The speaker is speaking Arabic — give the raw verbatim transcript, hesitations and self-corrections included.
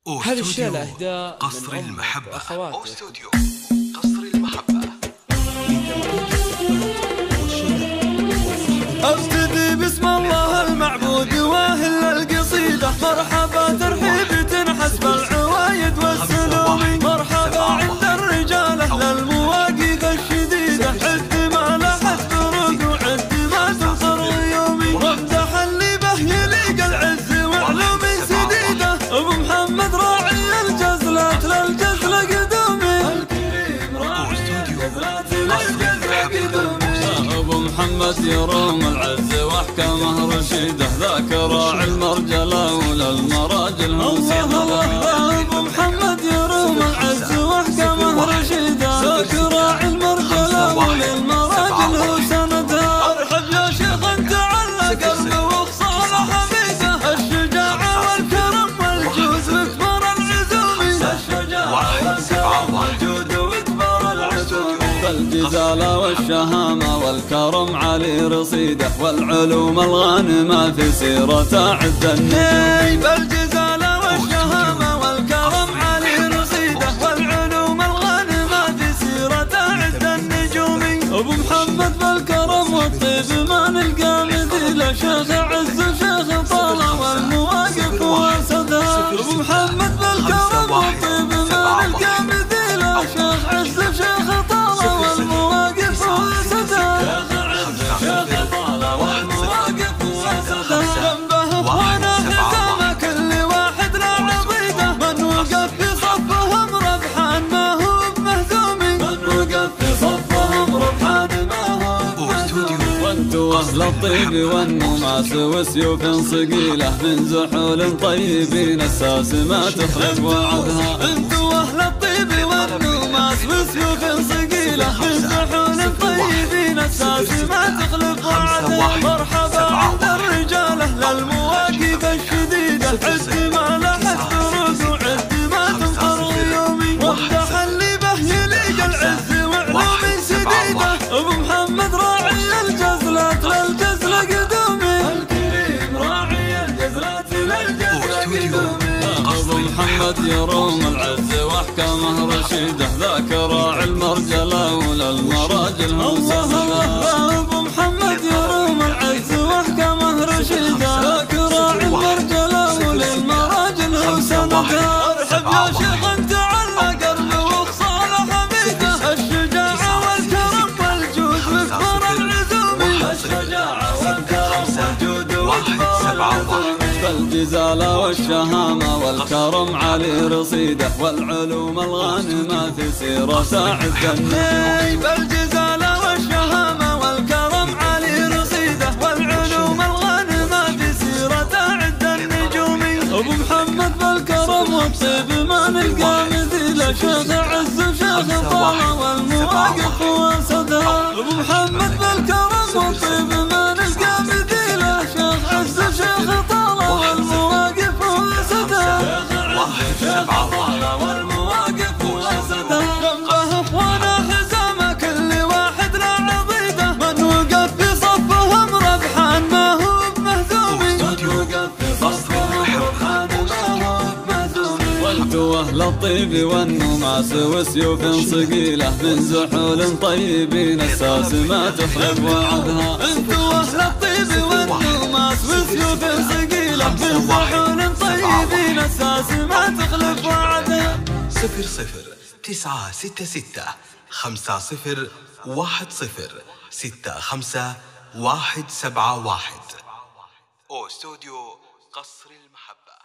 هذه الشيلة إهداء قصر من المحبة. أخواتي. استوديو قصر المحبة. ابتدي باسم الله المعبود واهل القصيدة، مرحبا ترحيب تنحس بالعوايد والسلوم، مرحبا عند الرجال اهل المواقف الشديدة، عد ما لاحت طرق وعد ما تنصر غيومي، وامدح اللي به يليق العز وعلوم سديدة، ابو محمد راعي الجزلات للجزلة قدومي، الكريم راعي الجزلات للجزلة قدومي، ابو محمد يروم العز واحكامه رشيده، ذاك راعي المرجله وللمراجل موسيده، ابو محمد يروم العز واحكامه رشيده، ذاك راعي المرجله وللمراجل وسندها، ارحب يا شيخ انت على قلبه وخصاله حميده، الشجاعه والكرم والجود واكبر العزوم، الشجاعه والكرم والجود واكبر العزوم، الجزالة والشهامة والكرم علي رصيده، والعلوم الغانمة في سيرته عد النجوم، بالجزالة والشهامة والكرم علي رصيده، والعلوم الغانمة في سيرته عد النجوم، ابو محمد بالكرم والطيب ما نلقى مثيله، شيخ عز وشيخ طالة والمواقف واسدها، ابو محمد بالكرم والطيب ما نلقى مثيله، شيخ عز وشيخ طالة والمواقف واسدها، شيخ طالة والمواقف واسدها، جنبه اخوانا حزامه كل واحد له عضيده، من وقف في صفهم ربحان ما هو بمهزوم، من وقف في صفهم ربحان ما هو بمهزوم، وانتو اهل الطيب والنماس وسيوف صقيله، من زحول طيبين الساس ما تخلف وعدها، انتو اهل الطيب والنماس وسيوف صقيله، من زحول طيبين الساس ما تخلف وعدها، مرحبا عند الرجال اهل المواقف الشديده، عد ما لاحت طرق وعد ما تنصر غيومي، وامدح اللي به يليق العز وعلوم سديده، ابو محمد راعي الجزلات للجزلة قدومي، الكريم راعي الجزلات للجزلة قدومي، ابو محمد يروم العز واحكامه رشيده، ذاك راعي المرجله وللمراجل موسيده، ابو محمد يروم العز واحكامه رشيده، ذاك راعي المرجله وللمراجل وسندها، ارحب يا شيخ انت على قلبه وخصاله حميده، الشجاعه والكرم والجود واكبر العزوم، الشجاعه والكرم والجود واكبر العزوم، بالجزالة والشهامة والكرم علي رصيده، والعلوم الغانمة في سيرته عد النجوم، بالجزالة والشهامة والكرم علي رصيده، والعلوم الغانمة في سيرته عد النجوم، ابو محمد بالكرم والطيب ما نلقى مثيله، شيخ عز وشيخ طالة والمواقف واسدها، ابو محمد بالكرم والطيب ما نلقى مثيله، شيخ عز وشيخ طالة والمواقف واسدها، شيخ طالة والمواقف واسدها، جنبه اخوانا حزامه كل واحد له عضيده، من وقف في صفهم ربحان ما هو بمهزوم، من وقف في صفهم ربحان ما هو بمهزوم، وانتو اهل الطيب والنماس وسيوف صقيله، من زحول طيبين الساس ما تخلف وعدها، انتو اهل الطيب والنماس وسيوف صقيله، من زحول طيبين الساس ما تخلف وعدها، صفر صفر تسعة ستة ستة خمسة صفر واحد صفر ستة خمسة واحد سبعة واحد. استوديو قصر المحبة.